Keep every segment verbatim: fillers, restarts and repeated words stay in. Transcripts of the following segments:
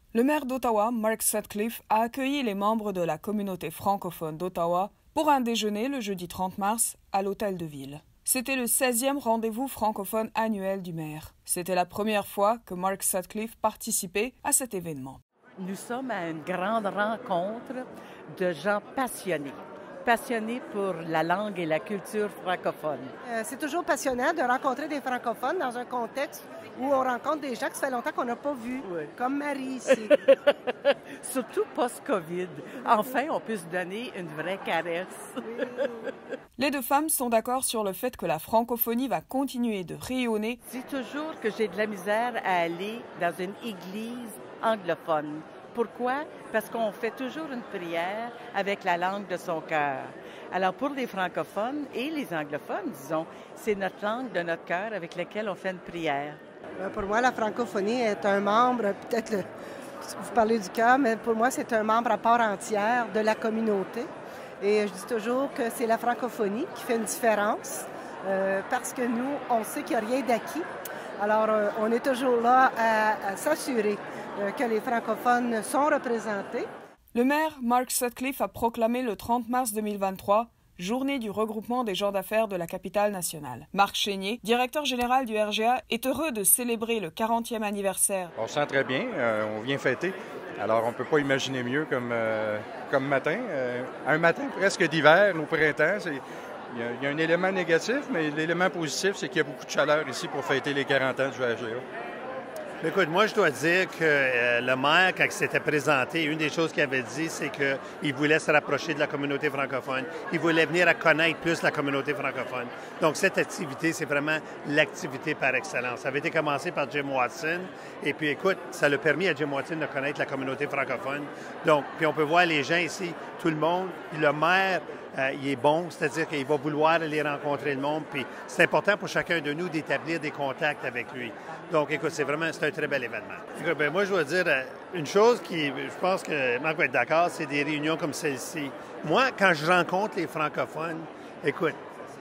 Le maire d'Ottawa, Mark Sutcliffe, a accueilli les membres de la communauté francophone d'Ottawa pour un déjeuner le jeudi trente mars à l'Hôtel de Ville. C'était le seizième rendez-vous francophone annuel du maire. C'était la première fois que Mark Sutcliffe participait à cet événement. Nous sommes à une grande rencontre de gens passionnés, passionnés pour la langue et la culture francophone. Euh, c'est toujours passionnant de rencontrer des francophones dans un contexte où on rencontre des gens que ça fait longtemps qu'on n'a pas vus, oui. Comme Marie ici. Surtout post-COVID. Enfin, on peut se donner une vraie caresse. Oui. Les deux femmes sont d'accord sur le fait que la francophonie va continuer de rayonner. Je dis toujours que j'ai de la misère à aller dans une église anglophone. Pourquoi? Parce qu'on fait toujours une prière avec la langue de son cœur. Alors, pour les francophones et les anglophones, disons, c'est notre langue de notre cœur avec laquelle on fait une prière. Pour moi, la francophonie est un membre, peut-être le, vous parlez du cœur, mais pour moi, c'est un membre à part entière de la communauté. Et je dis toujours que c'est la francophonie qui fait une différence euh, parce que nous, on sait qu'il n'y a rien d'acquis. Alors, euh, on est toujours là à, à s'assurer euh, que les francophones sont représentés. Le maire, Mark Sutcliffe, a proclamé le trente mars deux mille vingt-trois Journée du regroupement des gens d'affaires de la capitale nationale. Marc Chénier, directeur général du R G A, est heureux de célébrer le quarantième anniversaire. On se sent très bien, euh, on vient fêter. Alors, on ne peut pas imaginer mieux comme, euh, comme matin. Euh, un matin presque d'hiver, au printemps, c'est... Il y, a, il y a un élément négatif, mais l'élément positif, c'est qu'il y a beaucoup de chaleur ici pour fêter les quarante ans du R G A. Écoute, moi, je dois dire que euh, le maire, quand il s'était présenté, une des choses qu'il avait dit, c'est qu'il voulait se rapprocher de la communauté francophone. Il voulait venir à connaître plus la communauté francophone. Donc, cette activité, c'est vraiment l'activité par excellence. Ça avait été commencé par Jim Watson. Et puis, écoute, ça l'a permis à Jim Watson de connaître la communauté francophone. Donc, puis on peut voir les gens ici, tout le monde. Puis le maire, euh, il est bon, c'est-à-dire qu'il va vouloir aller rencontrer le monde. Puis c'est important pour chacun de nous d'établir des contacts avec lui. Donc, écoute, c'est vraiment c'est un très bel événement. Écoute, bien, moi, je dois dire une chose qui, je pense que Marc va être d'accord, c'est des réunions comme celle-ci. Moi, quand je rencontre les francophones, écoute,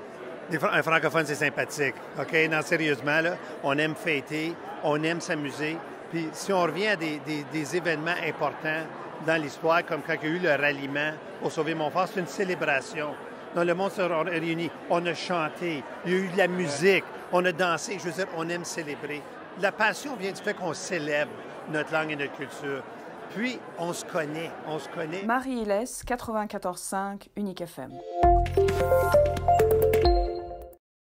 un francophone, c'est sympathique, OK? Non, sérieusement, là, on aime fêter, on aime s'amuser. Puis si on revient à des, des, des événements importants dans l'histoire, comme quand il y a eu le ralliement pour sauver Montfort, c'est une célébration. Dans le monde s'est réuni, on a chanté, il y a eu de la musique, on a dansé. Je veux dire, on aime célébrer. La passion vient du fait qu'on célèbre notre langue et notre culture. Puis, on se connaît, on se connaît. Marie Hillès, quatre-vingt-quatorze cinq, Unique F M.